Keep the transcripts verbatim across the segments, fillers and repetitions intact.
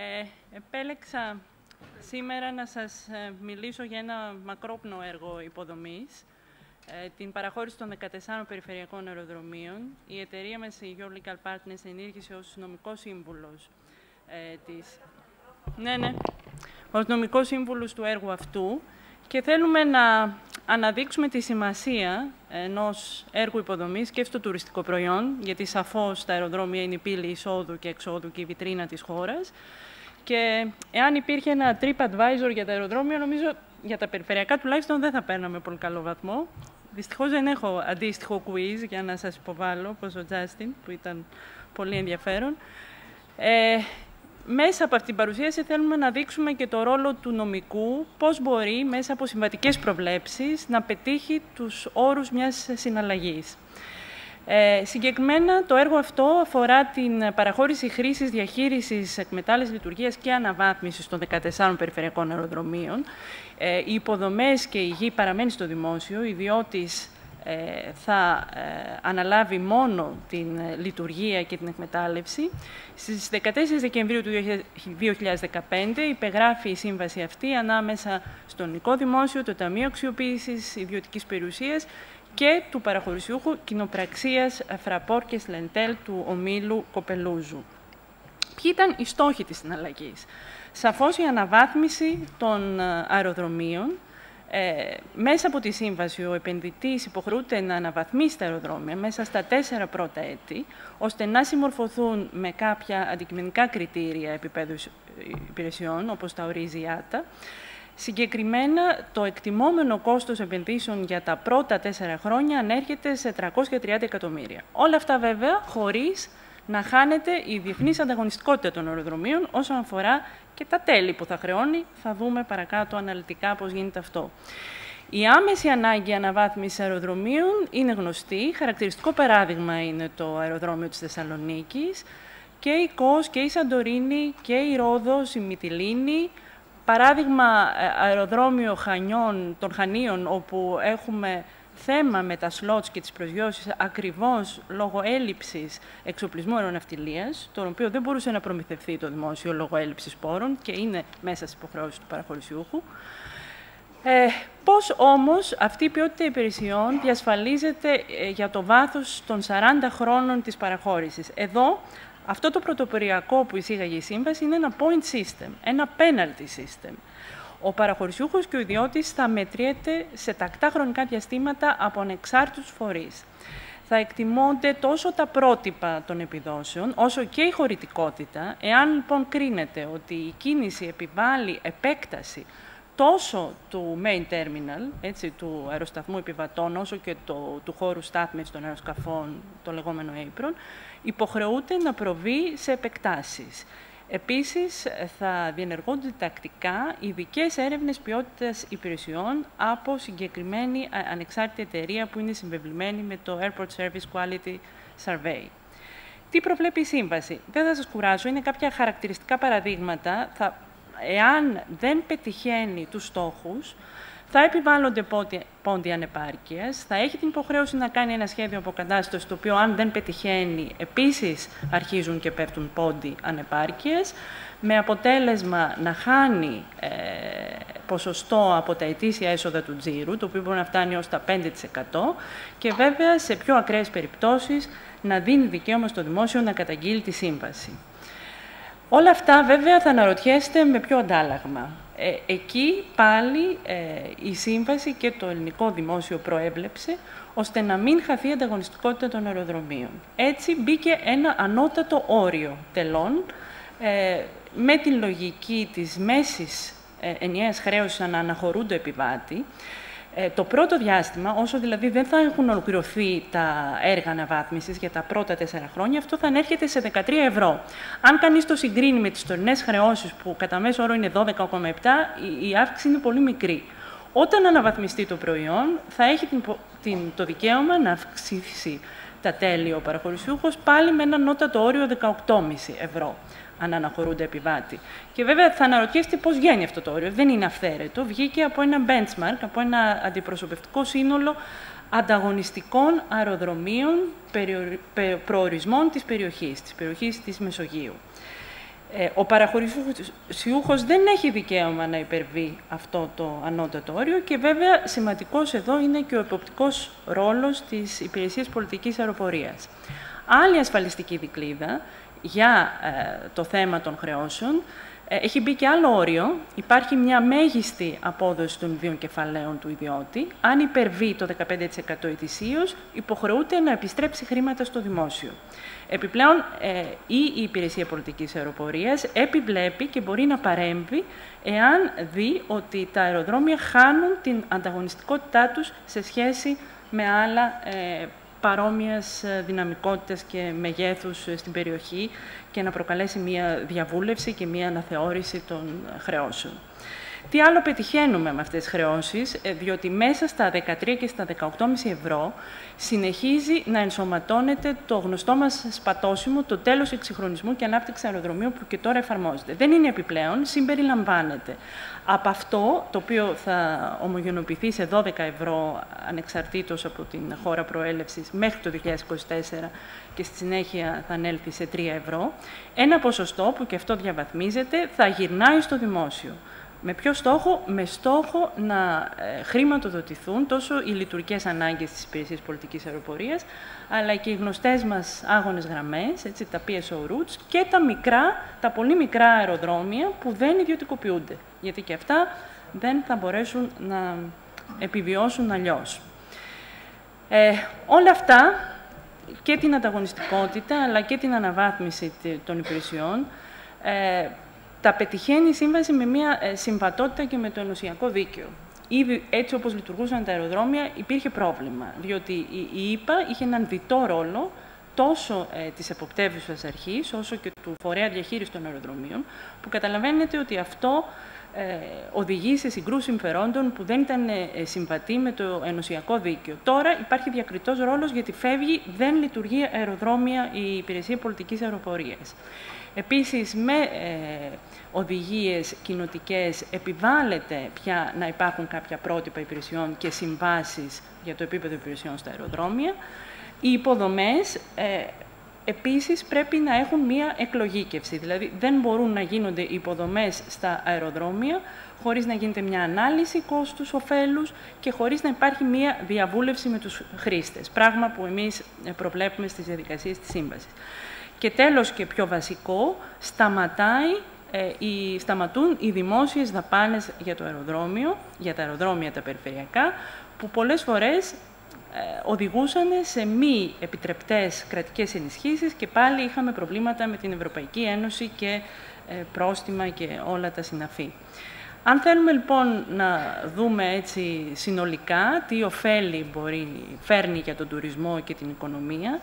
Ε, επέλεξα σήμερα να σας μιλήσω για ένα μακρόπνο έργο υποδομής, ε, την παραχώρηση των δεκατεσσάρων περιφερειακών αεροδρομίων. Η εταιρεία μας, η Your Legal Partners, ενήργησε ως νομικός σύμβουλος ε, της... Ναι, ναι, ως νομικός σύμβουλος του έργου αυτού και θέλουμε να αναδείξουμε τη σημασία ενός έργου υποδομής και στο τουριστικό προϊόν, γιατί σαφώς τα αεροδρόμια είναι η πύλη εισόδου και εξόδου και η βιτρίνα της χώρας. Και εάν υπήρχε ένα TripAdvisor για τα αεροδρόμια, νομίζω για τα περιφερειακά τουλάχιστον δεν θα παίρναμε πολύ καλό βαθμό. Δυστυχώς δεν έχω αντίστοιχο quiz για να σας υποβάλω, όπως ο Justin, που ήταν πολύ ενδιαφέρον. Ε, μέσα από αυτή την παρουσίαση θέλουμε να δείξουμε και το ρόλο του νομικού, πώς μπορεί μέσα από συμβατικές προβλέψεις να πετύχει τους όρους μιας συναλλαγής. Ε, συγκεκριμένα, το έργο αυτό αφορά την παραχώρηση χρήσης, διαχείρισης, εκμετάλλευσης, λειτουργίας και αναβάθμισης των δεκατεσσάρων περιφερειακών αεροδρομίων. Ε, οι υποδομές και η γη παραμένει στο δημόσιο, ο ιδιώτης ε, θα ε, αναλάβει μόνο την λειτουργία και την εκμετάλλευση. Στις δεκατέσσερις Δεκεμβρίου του δύο χιλιάδες δεκαπέντε υπεγράφει η σύμβαση αυτή ανάμεσα στο Ελληνικό Δημόσιο, το Ταμείο Αξιοποίησης Ιδιωτικής Περιουσίας και του παραχωρησιούχου κοινοπραξίας Φραπόρ και Σλεντέλ του ομίλου Κοπελούζου. Ποιοι ήταν οι στόχοι της συναλλαγής? Σαφώς η αναβάθμιση των αεροδρομίων. Ε, μέσα από τη σύμβαση ο επενδυτής υποχρεούται να αναβαθμίσει τα αεροδρόμια μέσα στα τέσσερα πρώτα έτη, ώστε να συμμορφωθούν με κάποια αντικειμενικά κριτήρια επίπεδου υπηρεσιών, όπως τα ορίζει η ΆΤΑ. Συγκεκριμένα, το εκτιμόμενο κόστος επενδύσεων για τα πρώτα τέσσερα χρόνια ανέρχεται σε τριακόσια τριάντα εκατομμύρια. Όλα αυτά, βέβαια, χωρίς να χάνεται η διεθνής ανταγωνιστικότητα των αεροδρομίων όσον αφορά και τα τέλη που θα χρεώνει. Θα δούμε παρακάτω αναλυτικά πώς γίνεται αυτό. Η άμεση ανάγκη αναβάθμισης αεροδρομίων είναι γνωστή. Χαρακτηριστικό παράδειγμα είναι το αεροδρόμιο της Θεσσαλονίκης και η Κos και η Σαντορίνη και η Ρόδος, η Μυτιλήνη. Παράδειγμα, αεροδρόμιο Χανιών, των Χανίων, όπου έχουμε θέμα με τα σλότς και τις προσγειώσεις ακριβώς λόγω έλλειψης εξοπλισμού αεροναυτιλίας, το οποίο δεν μπορούσε να προμηθευτεί το δημόσιο λόγω έλλειψης πόρων και είναι μέσα στις υποχρεώσεις του παραχωρησιούχου. Ε, πώς όμως αυτή η ποιότητα υπηρεσιών διασφαλίζεται ε, για το βάθος των σαράντα χρόνων της παραχώρησης? Εδώ, αυτό το πρωτοποριακό που εισήγαγε η Σύμβαση είναι ένα point system, ένα penalty system. Ο παραχωρησιούχος και ο ιδιώτης θα μετριέται σε τακτά χρονικά διαστήματα από ανεξάρτητους φορείς. Θα εκτιμώνται τόσο τα πρότυπα των επιδόσεων, όσο και η χωρητικότητα. Εάν λοιπόν κρίνεται ότι η κίνηση επιβάλλει επέκταση τόσο του main terminal, έτσι, του αεροσταθμού επιβατών, όσο και το, του χώρου στάθμευσης των αεροσκαφών, το λεγόμενο apron, υποχρεούται να προβεί σε επεκτάσεις. Επίσης, θα διενεργούνται τακτικά ειδικές έρευνες ποιότητας υπηρεσιών από συγκεκριμένη ανεξάρτητη εταιρεία που είναι συμβεβλημένη με το Airport Service Quality Survey. Τι προβλέπει η Σύμβαση? Δεν θα σας κουράσω, είναι κάποια χαρακτηριστικά παραδείγματα. Θα, εάν δεν πετυχαίνει τους στόχους, θα επιβάλλονται πόντοι ανεπάρκειας, θα έχει την υποχρέωση να κάνει ένα σχέδιο αποκατάστασης, το οποίο αν δεν πετυχαίνει, επίσης αρχίζουν και πέφτουν πόντοι ανεπάρκειας, με αποτέλεσμα να χάνει ε, ποσοστό από τα ετήσια έσοδα του τζίρου, το οποίο μπορεί να φτάνει ως τα πέντε τοις εκατό, και βέβαια σε πιο ακραίες περιπτώσεις να δίνει δικαίωμα στο δημόσιο να καταγγείλει τη σύμβαση. Όλα αυτά, βέβαια, θα αναρωτιέστε με ποιο αντάλλαγμα. Ε, εκεί πάλι ε, η Σύμβαση και το ελληνικό δημόσιο προέβλεψε ώστε να μην χαθεί η ανταγωνιστικότητα των αεροδρομίων. Έτσι μπήκε ένα ανώτατο όριο τελών ε, με την λογική της μέσης ε, ενιαίας χρέωσης να αναχωρούνται επιβάτη. Ε, το πρώτο διάστημα, όσο δηλαδή δεν θα έχουν ολοκληρωθεί τα έργα αναβάθμισης για τα πρώτα τέσσερα χρόνια, αυτό θα ανέρχεται σε δεκατρία ευρώ. Αν κανείς το συγκρίνει με τις τωρινές χρεώσεις, που κατά μέσο όρο είναι δώδεκα κόμμα επτά, η, η αύξηση είναι πολύ μικρή. Όταν αναβαθμιστεί το προϊόν, θα έχει την, την, το δικαίωμα να αυξήσει τα τέλη ο παραχωρησιούχος πάλι με ένα ανώτατο όριο δεκαοκτώ κόμμα πέντε ευρώ. Αν αναχωρούνται επιβάτη. Και βέβαια θα αναρωτιέστε πώς βγαίνει αυτό το όριο. Δεν είναι αυθαίρετο. Βγήκε από ένα benchmark, από ένα αντιπροσωπευτικό σύνολο ανταγωνιστικών αεροδρομίων προορισμών της περιοχής, της περιοχής της Μεσογείου. Ο παραχωρησιούχος δεν έχει δικαίωμα να υπερβεί αυτό το ανώτατο όριο και βέβαια σημαντικός εδώ είναι και ο εποπτικός ρόλος της Υπηρεσίας Πολιτικής Αεροπορίας. Άλλη ασφαλιστική δικλείδα για ε, το θέμα των χρεώσεων ε, έχει μπει και άλλο όριο. Υπάρχει μια μέγιστη απόδοση των ιδίων κεφαλαίων του ιδιώτη. Αν υπερβεί το δεκαπέντε τοις εκατό ετησίως, υποχρεούται να επιστρέψει χρήματα στο δημόσιο. Επιπλέον, ε, η Υπηρεσία Πολιτικής Αεροπορίας επιβλέπει και μπορεί να παρέμβει εάν δει ότι τα αεροδρόμια χάνουν την ανταγωνιστικότητά τους σε σχέση με άλλα ε, παρόμοιας δυναμικότητας και μεγέθους στην περιοχή και να προκαλέσει μία διαβούλευση και μία αναθεώρηση των χρεώσεων. Τι άλλο πετυχαίνουμε με αυτές τις χρεώσεις, διότι μέσα στα δεκατρία και στα δεκαοκτώ κόμμα πέντε ευρώ συνεχίζει να ενσωματώνεται το γνωστό μας σπατώσιμο, το τέλος εξυγχρονισμού και ανάπτυξη αεροδρομίων που και τώρα εφαρμόζεται. Δεν είναι επιπλέον, συμπεριλαμβάνεται. Από αυτό, το οποίο θα ομογενοποιηθεί σε δώδεκα ευρώ ανεξαρτήτως από την χώρα προέλευσης μέχρι το δύο χιλιάδες είκοσι τέσσερα και στη συνέχεια θα ανέλθει σε τρία ευρώ, ένα ποσοστό που και αυτό διαβαθμίζεται θα γυρνάει στο δημόσιο. Με ποιο στόχο? Με στόχο να ε, χρηματοδοτηθούν τόσο οι λειτουργικές ανάγκες της Υπηρεσίας Πολιτικής Αεροπορίας, αλλά και οι γνωστές μας άγονες γραμμές, έτσι, τα πι ες ο routes και τα μικρά, τα πολύ μικρά αεροδρόμια που δεν ιδιωτικοποιούνται, γιατί και αυτά δεν θα μπορέσουν να επιβιώσουν αλλιώς. Ε, όλα αυτά, και την ανταγωνιστικότητα, αλλά και την αναβάθμιση των υπηρεσιών, ε, τα πετυχαίνει η Σύμβαση με μια συμβατότητα και με το ενωσιακό δίκαιο. Ήδη έτσι όπως λειτουργούσαν τα αεροδρόμια υπήρχε πρόβλημα, διότι η ΙΠΑ είχε έναν διτό ρόλο τόσο ε, της εποπτεύουσας αρχής, όσο και του φορέα διαχείρισης των αεροδρομίων, που καταλαβαίνετε ότι αυτό ε, οδηγεί σε συγκρούσεις συμφερόντων που δεν ήταν ε, συμβατή με το ενωσιακό δίκαιο. Τώρα υπάρχει διακριτός ρόλος γιατί φεύγει, δεν λειτουργεί αεροδρόμια η Υπηρεσία Πολιτικής Αεροπορίας. Επίσης, με ε, οδηγίες κοινοτικές επιβάλλεται πια να υπάρχουν κάποια πρότυπα υπηρεσιών και συμβάσεις για το επίπεδο υπηρεσιών στα αεροδρόμια. Οι υποδομές ε, επίσης πρέπει να έχουν μία εκλογήκευση, δηλαδή δεν μπορούν να γίνονται υποδομές στα αεροδρόμια χωρίς να γίνεται μια ανάλυση κόστους-οφέλους και χωρίς να υπάρχει μία διαβούλευση με τους χρήστες, πράγμα που εμείς προβλέπουμε στις διαδικασίες της Σύμβασης. Και τέλος και πιο βασικό, σταματάει, ε, οι, σταματούν οι δημόσιες δαπάνες για το αεροδρόμιο, για τα αεροδρόμια τα περιφερειακά, που πολλές φορές ε, οδηγούσαν σε μη επιτρεπτές κρατικές ενισχύσεις και πάλι είχαμε προβλήματα με την Ευρωπαϊκή Ένωση και ε, πρόστιμα και όλα τα συναφή. Αν θέλουμε λοιπόν να δούμε έτσι συνολικά τι ωφέλη μπορεί, φέρνει για τον τουρισμό και την οικονομία,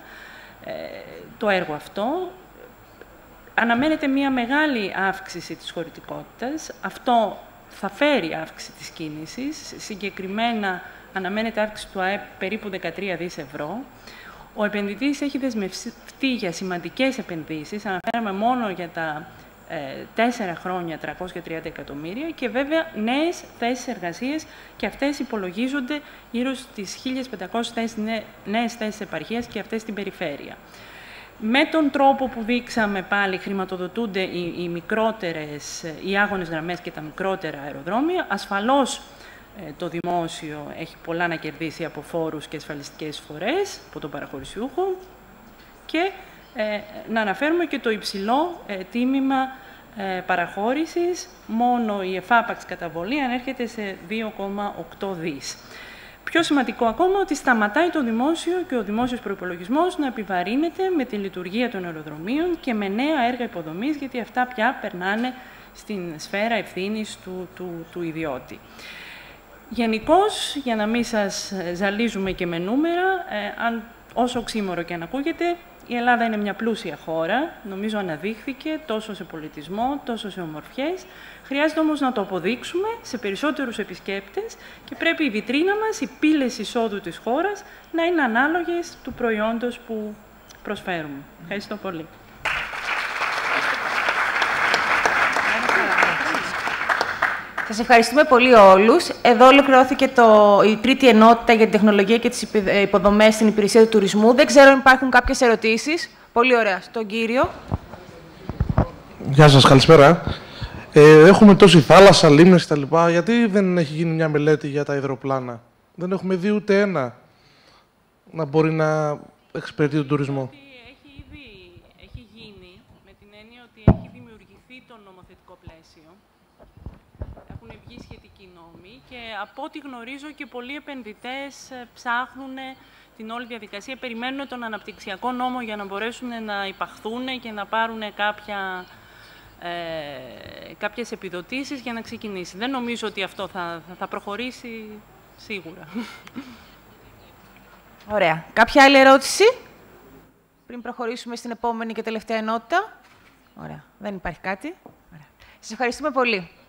το έργο αυτό, αναμένεται μια μεγάλη αύξηση της χωρητικότητας. Αυτό θα φέρει αύξηση της κίνησης. Συγκεκριμένα αναμένεται αύξηση του ΑΕΠ περίπου δεκατρία δισεκατομμύρια ευρώ. Ο επενδυτής έχει δεσμευτεί για σημαντικές επενδύσεις. Αναφέραμε μόνο για τα ε, τέσσερα χρόνια τριακόσια τριάντα εκατομμύρια και βέβαια νέες θέσεις εργασίας και αυτές υπολογίζονται γύρω στις χίλιες πεντακόσιες θέσεις, νέες θέσεις επαρχίας και αυτές στην περιφέρεια. Με τον τρόπο που δείξαμε πάλι χρηματοδοτούνται οι, οι μικρότερες, οι άγονες γραμμές και τα μικρότερα αεροδρόμια. Ασφαλώς ε, το δημόσιο έχει πολλά να κερδίσει από φόρους και ασφαλιστικές εισφορές από τον παραχωρησιούχο και ε, να αναφέρουμε και το υψηλό ε, τίμημα ε, παραχώρησης. Μόνο η εφάπαξ καταβολή ανέρχεται σε δύο κόμμα οκτώ δισεκατομμύρια. Πιο σημαντικό ακόμα ότι σταματάει το δημόσιο και ο δημόσιος προϋπολογισμός να επιβαρύνεται με τη λειτουργία των αεροδρομίων και με νέα έργα υποδομής, γιατί αυτά πια περνάνε στην σφαίρα ευθύνης του, του, του ιδιώτη. Γενικώς, για να μην σας ζαλίζουμε και με νούμερα, ε, αν, όσο οξύμορο και αν ακούγεται, η Ελλάδα είναι μια πλούσια χώρα, νομίζω αναδείχθηκε τόσο σε πολιτισμό, τόσο σε ομορφιές. Χρειάζεται όμως να το αποδείξουμε σε περισσότερους επισκέπτες και πρέπει η βιτρίνα μας, οι πύλες εισόδου της χώρας, να είναι ανάλογες του προϊόντος που προσφέρουμε. Ευχαριστώ πολύ. Σας ευχαριστούμε πολύ όλους. Εδώ ολοκληρώθηκε το, η τρίτη ενότητα για την τεχνολογία και τις υποδομές στην υπηρεσία του τουρισμού. Δεν ξέρω αν υπάρχουν κάποιες ερωτήσεις. Πολύ ωραία. Στον κύριο. Γεια σας, καλησπέρα. Ε, έχουμε τόση θάλασσα, λίμνες κτλ. Γιατί δεν έχει γίνει μια μελέτη για τα υδροπλάνα? Δεν έχουμε δει ούτε ένα να μπορεί να εξυπηρετεί τον τουρισμό. Έχει ήδη έχει γίνει, με την έννοια ότι έχει δημιουργηθεί το νομοθετικό πλαίσιο. Έχουν βγει σχετικοί νόμοι και από ό,τι γνωρίζω και πολλοί επενδυτές ψάχνουν την όλη διαδικασία, περιμένουν τον αναπτυξιακό νόμο για να μπορέσουν να υπαχθούν και να πάρουν κάποια, ε, κάποιες επιδοτήσεις για να ξεκινήσει. Δεν νομίζω ότι αυτό θα, θα προχωρήσει σίγουρα. Ωραία. Κάποια άλλη ερώτηση, πριν προχωρήσουμε στην επόμενη και τελευταία ενότητα? Ωραία. Δεν υπάρχει κάτι. Ωραία. Σας ευχαριστούμε πολύ.